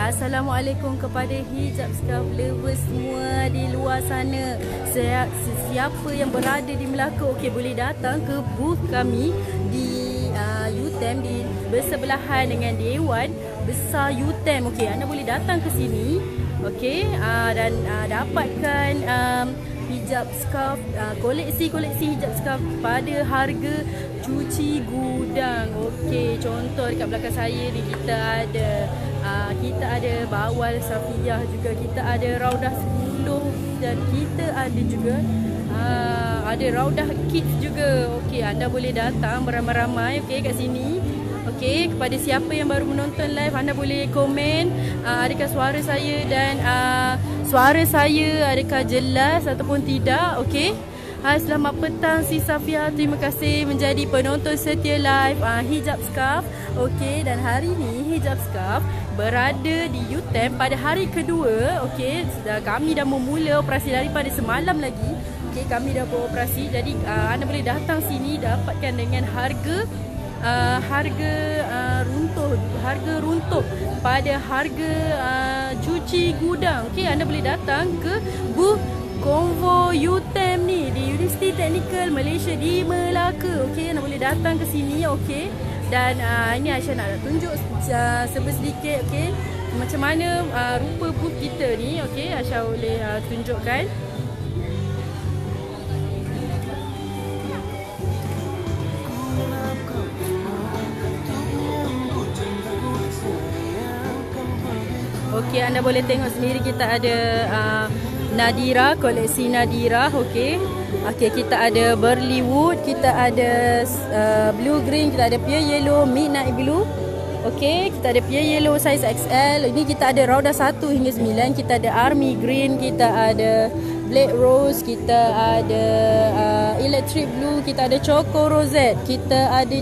Assalamualaikum kepada hijab scarf lovers semua di luar sana. Siapa yang berada di Melaka, okey, boleh datang ke booth kami di UTM di bersebelahan dengan Dewan Besar UTM. Okey, anda boleh datang ke sini, okey, dan dapatkan hijab scarf, koleksi-koleksi hijab scarf pada harga cuci gudang. Okey, contoh dekat belakang saya ni kita ada Bawal Safiyah juga, kita ada Raudah 10 dan kita ada juga ada Raudah Kids juga. Okey, anda boleh datang beramai-ramai, okey, kat sini. Okey, kepada siapa yang baru menonton live, anda boleh komen adakah suara saya dan suara saya adakah jelas ataupun tidak. Okey. Selamat petang si Safia. Terima kasih menjadi penonton setia live hijab scarf. Okey, dan hari ni hijab scarf berada di UTM pada hari kedua. Okey, kami dah memula operasi daripada semalam lagi. Okey, kami dah beroperasi. Jadi anda boleh datang sini dapatkan dengan harga runtuh pada harga cuci gudang. Okey, anda boleh datang ke booth Konvo UTM ni di Universiti Teknikal Malaysia di Melaka. Okey, anda boleh datang ke sini. Okey, dan ini Aisyah nak tunjuk sedikit, okey, macam mana rupa booth kita ni. Okey, Aisyah boleh tunjukkan. Okey, anda boleh tengok sendiri kita ada Nadira, koleksi Nadira. Okey. Okey, kita ada Burley Wood, kita ada Blue Green, kita ada Pure Yellow, Midnight Blue. Okey, kita ada Pure Yellow size XL. Ini kita ada Raudah 1 hingga 9, kita ada Army Green, kita ada Black Rose, kita ada Electric Blue, kita ada Choco Rosette, kita ada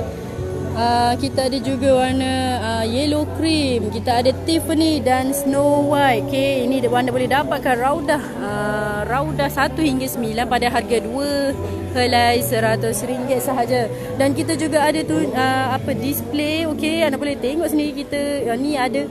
juga warna yellow cream, kita ada Tiffany dan Snow White. Okey, ini anda boleh dapatkan Raudah 1 hingga 9 pada harga 2 helai RM100 sahaja. Dan kita juga ada tu display. Okey, anda boleh tengok sendiri kita ni ada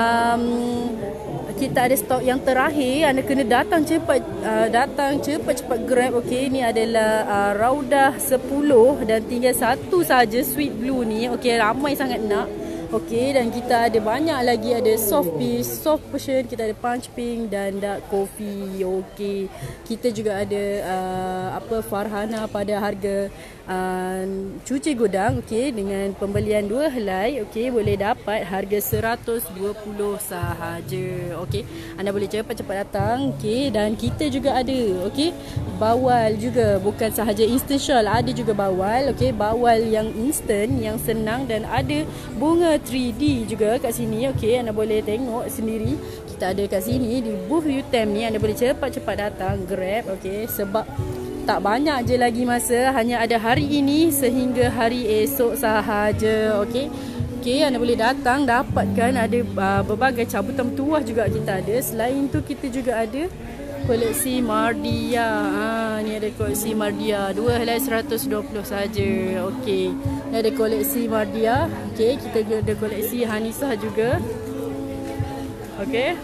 kita ada stok yang terakhir. Anda kena datang cepat grab. Okey, ni adalah Raudah 10 dan tinggal satu saja sweet blue ni. Okey, ramai sangat nak. Okey, dan kita ada banyak lagi, ada soft version, kita ada punch pink dan dark coffee. Okey, kita juga ada Farhana pada harga cuci gudang. Okey, dengan pembelian 2 helai, okey, boleh dapat harga RM120 sahaja. Okey, anda boleh cepat-cepat datang. Okey, dan kita juga ada, okey, bawal juga, bukan sahaja instant shawl, ada juga bawal. Okey, bawal yang instant, yang senang, dan ada bunga 3D juga kat sini. Okey, anda boleh tengok sendiri. Kita ada kat sini di booth UTM ni. Anda boleh cepat-cepat datang grab. Okey, sebab tak banyak je lagi masa, hanya ada hari ini sehingga hari esok sahaja. Okey. Okey, anda boleh datang dapatkan, ada berbagai cabutan tuah juga kita ada. Selain tu kita juga ada koleksi Mardia. Ni ada koleksi Mardia 2 helai RM120 saja. Okey. Ni ada koleksi Mardia. Okey, kita juga ada koleksi Hanisah juga. Okey.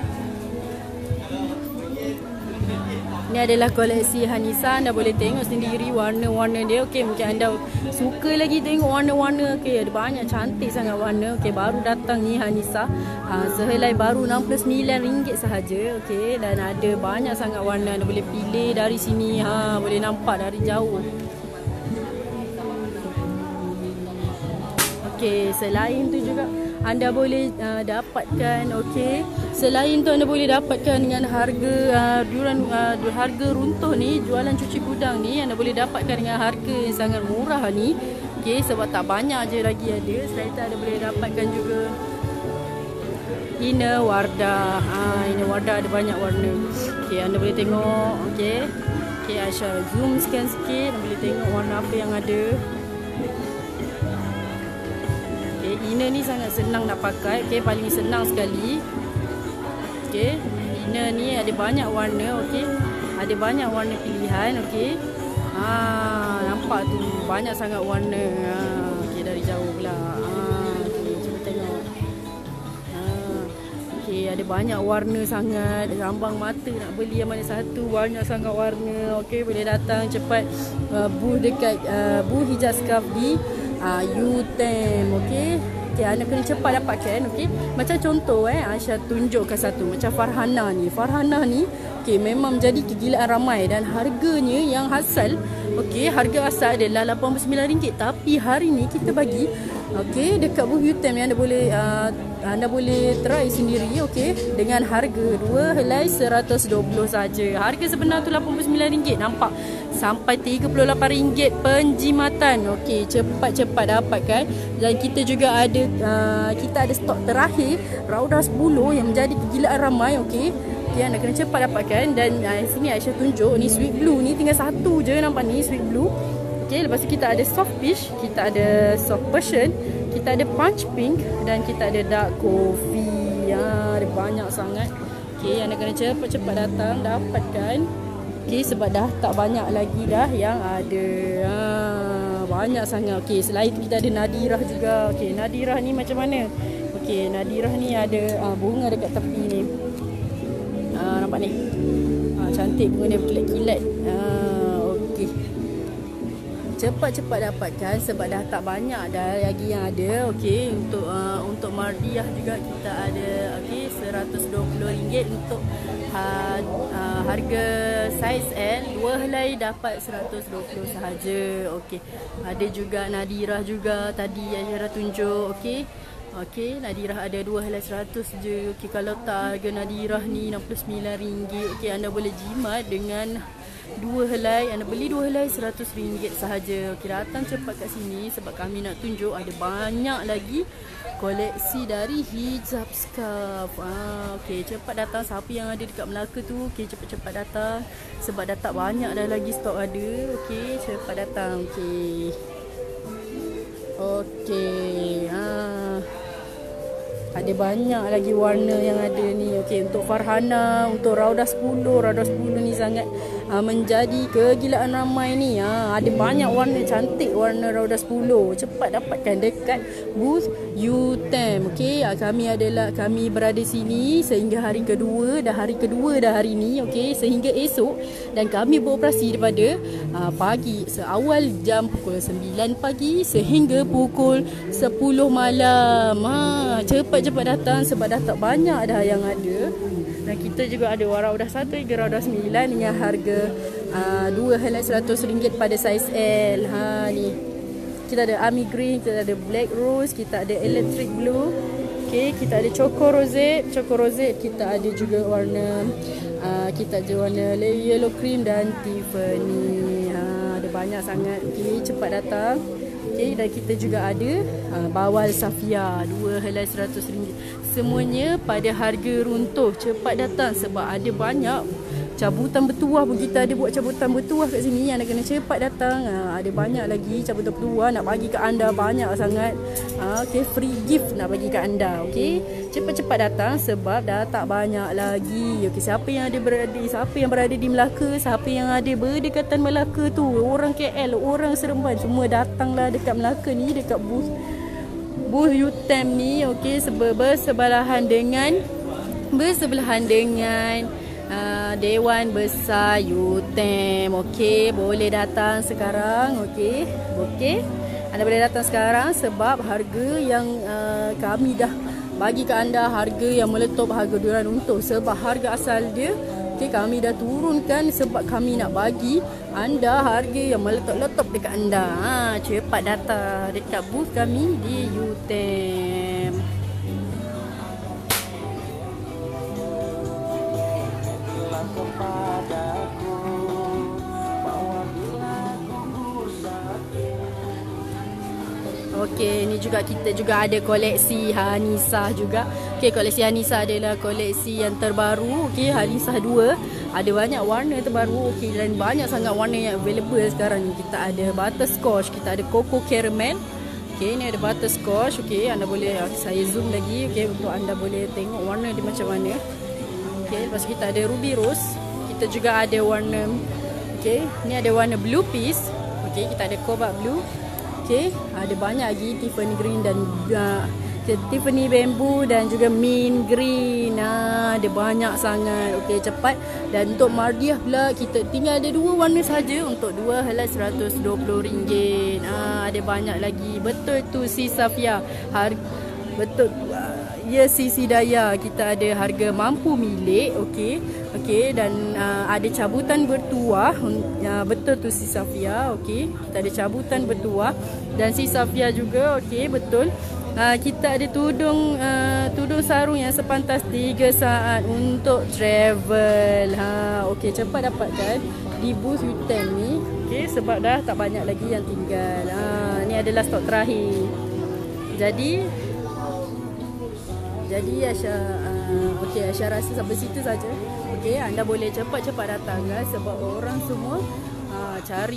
Ini adalah koleksi Hanisa. Anda boleh tengok sendiri warna-warna dia. Okey, mungkin anda suka lagi tengok warna-warna. Okey, ada banyak cantik sangat warna. Okey, baru datang ni Hanisa. Sehelai baru RM69 sahaja. Okey, dan ada banyak sangat warna. Anda boleh pilih dari sini. Boleh nampak dari jauh. Okey, selain tu juga anda boleh dapatkan, okey, selain tu anda boleh dapatkan dengan harga harga runtuh ni, jualan cuci gudang ni, anda boleh dapatkan dengan harga yang sangat murah ni. Okey, sebab tak banyak je lagi ada. Selain tu anda boleh dapatkan juga Inner Wardah. Inner Wardah ada banyak warna. Okey, anda boleh tengok. Okey. Okey, Aisyah zoom sikit. Anda boleh tengok warna apa yang ada. Inner ni sangat senang nak pakai. Okey, paling senang sekali. Okey, inner ni ada banyak warna. Okey, ada banyak warna pilihan. Okey, nampak tu banyak sangat warna. Okey, dari jauh pula. Okey, cuba tengok. Okey, ada banyak warna sangat. Rambang mata nak beli yang mana satu, banyak sangat warna. Okey, boleh datang cepat booth dekat booth hijab scarf di UTM. Okey. Okey, anda kena cepat dapatkan. Okey. Macam contoh Aisyah tunjukkan satu macam Farhana ni. Farhana ni okey memang menjadi kegilaan ramai dan harganya yang asal okey, harga asal adalah RM89 tapi hari ni kita bagi okey dekat booth UTM yang anda boleh try sendiri okey dengan harga 2 helai 120 saja. Harga sebenar tu RM89, nampak? Sampai RM38 penjimatan. Okey, cepat-cepat dapatkan. Dan kita juga ada stok terakhir Raudah 10 yang menjadi kegilaan ramai. Okey. Okey, anda kena cepat dapatkan. Dan sini Aisyah tunjuk ni sweet blue ni tinggal satu je, nampak ni sweet blue. Okey, lepas tu kita ada soft peach, kita ada soft Persian, kita ada punch pink dan kita ada dark coffee. Ada banyak sangat. Okey, anda kena cepat-cepat datang dapatkan. Okey, sebab dah tak banyak lagi dah yang ada. Banyak sangat. Okey, selain itu kita ada Nadirah juga. Okey, Nadirah ni macam mana? Okey, Nadirah ni ada bunga dekat tepi ni. Nampak ni? Cantik bunga dia berkilat-kilat. Okey. Cepat-cepat dapatkan sebab dah tak banyak dah lagi yang ada. Okey, untuk Mardiah juga kita ada okey RM120 untuk harga saiz L. 2 helai dapat 120 sahaja. Okey. Ada juga Nadirah juga tadi Aisyah dah tunjuk. Okey. Okey, Nadirah ada 2 helai 100 je. Okey, kalau tak harga Nadirah ni RM69. Okey, anda boleh jimat dengan 2 helai, anda beli 2 helai RM100 sahaja. Okey, datang cepat kat sini sebab kami nak tunjuk ada banyak lagi koleksi dari hijab scarf. Okey, cepat datang siapa yang ada dekat Melaka tu. Okey, cepat-cepat datang sebab dah tak banyak dah lagi stok ada. Okey, cepat datang. Okey. Okey. Ada banyak lagi warna yang ada ni. Okey, untuk Farhana, untuk Raudah 10. Raudah 10 ni sangat menjadi kegilaan ramai ni. Ada banyak warna cantik, warna Raudah 10. Cepat dapatkan dekat booth UTM. Okey, kami berada sini sehingga hari kedua dah hari ni. Okey, sehingga esok dan kami beroperasi daripada pagi seawal jam pukul 9 pagi sehingga pukul 10 malam. Cepat-cepat datang sebab dah tak banyak dah yang ada. Dan kita juga ada Raudah 1 hingga Raudah 9 dengan harga 2 helai RM100 pada saiz L. Ni. Kita ada army green, kita ada black rose, kita ada electric blue. Okey, kita ada choco rose. Kita ada juga warna yellow cream dan Tiffany. Ada banyak sangat. Okey, cepat datang. Okey, dan kita juga ada bawal safia 2 helai RM100. Semuanya pada harga runtuh. Cepat datang sebab ada banyak cabutan bertuah pun. Kita ada buat cabutan bertuah kat sini. Anda kena cepat datang. Ada banyak lagi cabutan bertuah nak bagi kat anda, banyak sangat. Okey, free gift nak bagi kat anda. Okey, cepat-cepat datang sebab dah tak banyak lagi. Okey, siapa yang berada di Melaka, siapa yang ada berdekatan Melaka tu, orang KL, orang Seremban, semua datanglah dekat Melaka ni, dekat booth UTM ni. Okey, bersebelahan dengan Dewan Besar UTM. Okey, boleh datang sekarang. Okey. Anda boleh datang sekarang sebab harga yang kami dah bagi ke anda, harga yang meletup, harga duran runtuh. Sebab harga asal dia okey, kami dah turunkan sebab kami nak bagi anda harga yang meletup-letup dekat anda. Cepat datang dekat booth kami di UTM. Okey, ni juga kita juga ada koleksi Hanisah juga. Okey, koleksi Hanisah adalah koleksi yang terbaru. Okey, Hanisah 2. Ada banyak warna terbaru. Okey, dan banyak sangat warna yang available sekarang ni. Kita ada butterscotch, kita ada cocoa caramel. Okey, ni ada butterscotch. Okey, anda boleh saya zoom lagi. Okey, untuk anda boleh tengok warna dia macam mana. Okey, lepas kita ada ruby rose. Kita juga ada warna okey, ni ada warna blue peas. Okey, kita ada cobalt blue. Okey, ada banyak lagi Tiffany green dan Tiffany bamboo dan juga mint green. Ada banyak sangat. Okey, cepat. Dan untuk Mardiah pula kita tinggal ada 2 warna saja. Untuk 2 helai RM120. Ada banyak lagi. Betul tu si Safia. Betul. Ya, si Daya, kita ada harga mampu milik. Okey, dan ada cabutan bertuah. Betul tu si Safia. Okey, kita ada cabutan bertuah dan si Safia juga. Okey, betul. Kita ada tudung sarung yang sepantas 3 saat untuk travel. Okey, cepat dapatkan di booth U10 ni. Okey, sebab dah tak banyak lagi yang tinggal. Ni adalah stok terakhir. Jadi Aisyah rasa sampai situ saja. Okey, anda boleh cepat-cepat datang guys, sebab orang semua cari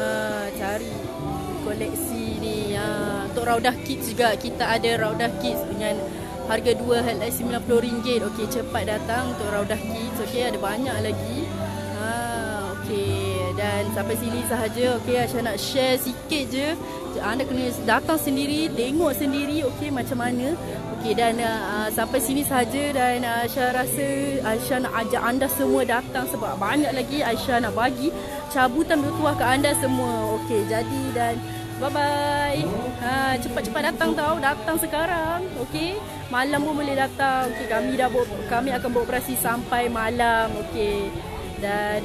koleksi ni. Untuk Raudah Kids juga kita ada Raudah Kids dengan harga 2 helai RM90. Okey, cepat datang untuk Raudah Kids. Okey, ada banyak lagi. Okey, dan sampai sini sahaja. Okey, Aisyah nak share sikit je. Anda kena datang sendiri, tengok sendiri. Okey, macam mana. Okey, dan sampai sini sahaja. Dan Aisyah rasa Aisyah nak ajak anda semua datang sebab banyak lagi Aisyah nak bagi cabutan bertuah ke anda semua. Okey, jadi dan bye-bye. Cepat-cepat datang tau. Datang sekarang. Okey, malam pun boleh datang. Okey, kami akan beroperasi sampai malam. Okey, dan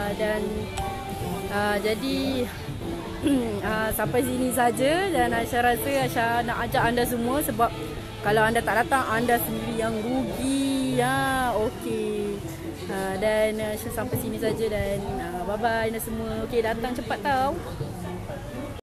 jadi sampai sini saja. Dan Aisyah rasa Aisyah nak ajak anda semua sebab kalau anda tak datang, anda sendiri yang rugi. Okey. Dan Aisyah sampai sini saja dan bye-bye anda semua. Okey, datang cepat tau.